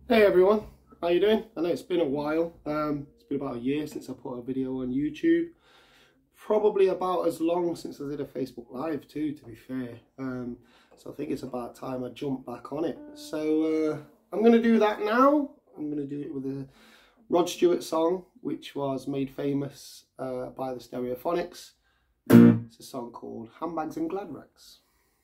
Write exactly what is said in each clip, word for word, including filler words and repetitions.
Hey everyone, how you doing? I know it's been a while. Um, it's been about a year since I put a video on YouTube. Probably about as long since I did a Facebook Live too, to be fair. Um, so I think it's about time I jump back on it. So uh, I'm going to do that now. I'm going to do it with a Rod Stewart song, which was made famous uh, by the Stereophonics. It's a song called Handbags and Glad Rags.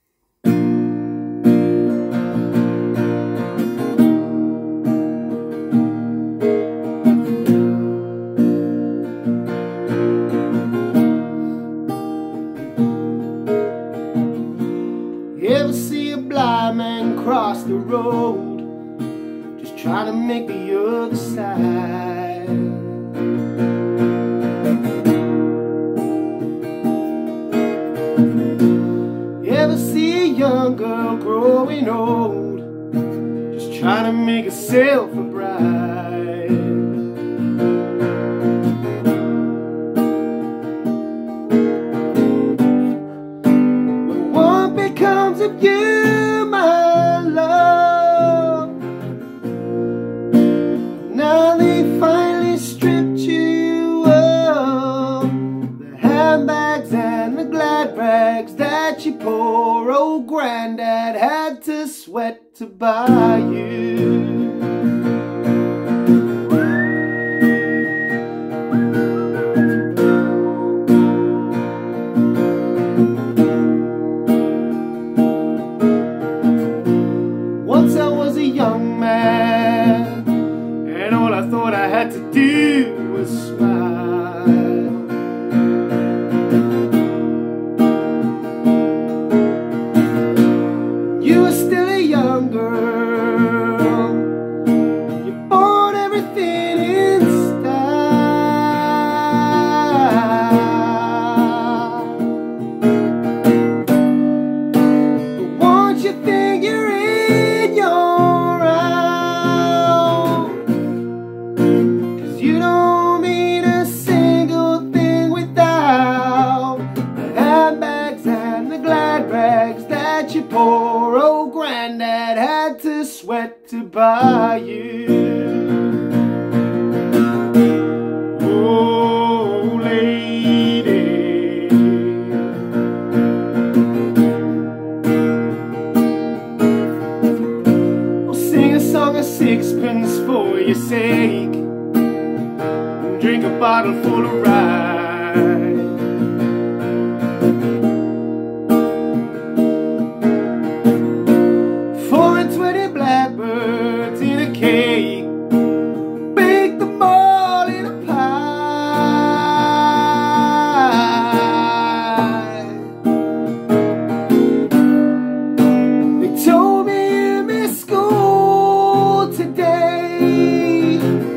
Ever see a blind man cross the road, just trying to make the other side? Ever see a young girl growing old, just trying to make herself a bride? When one becomes of you, my love, now they finally stripped you of the handbags and the glad rags that your poor old granddad had to sweat to buy you. Once I was a young man, and all I thought I had to do was smile. You were still a young girl, you bought everything in style. But once you think you're in, you're out, 'cause you don't mean a single thing without the handbags and the glad rags that your poor old granddad had to sweat to buy you. Oh, lady, I'll sing a song of sixpence for your sake, and drink a bottle full of rye. Four and twenty blackbirds in a cake, bake them all in a pie. They told me you missed school today,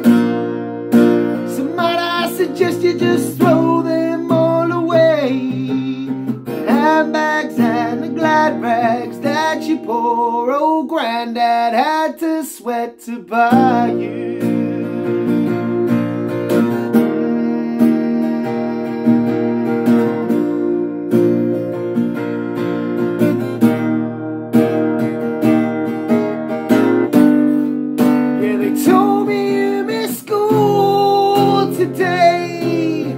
so might I suggest you just throw them all away, the handbags and the glad rags that your poor old granddad had to sweat to buy you. Yeah, they told me you missed school today,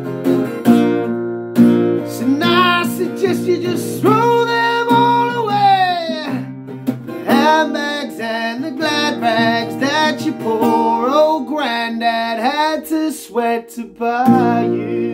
so now I suggest you just throw them all away, the handbags and the glad rags that your poor old granddad had to sweat to buy you.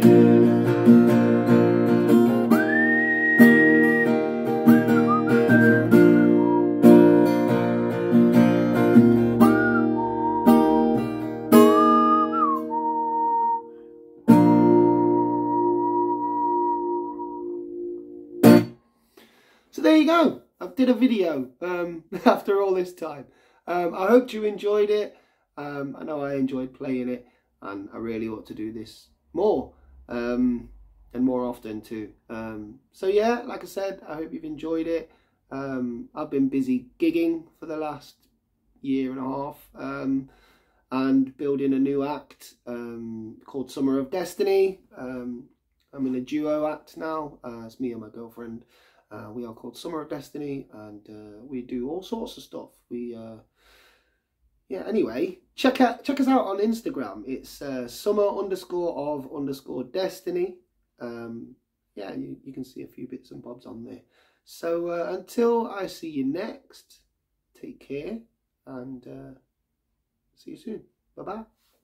So there you go. I did a video um, after all this time. Um, I hope you enjoyed it. Um, I know I enjoyed playing it, and I really ought to do this more um, and more often too. Um, so yeah, like I said, I hope you've enjoyed it. Um, I've been busy gigging for the last year and a half um, and building a new act um, called Summer of Destiny. Um, I'm in a duo act now. Uh, it's me and my girlfriend. Uh, we are called Summer of Destiny, and uh, we do all sorts of stuff. We, uh, yeah, anyway, check out check us out on Instagram. It's uh, summer underscore of underscore destiny. Um, yeah, you, you can see a few bits and bobs on there. So uh, until I see you next, take care and uh, see you soon. Bye bye.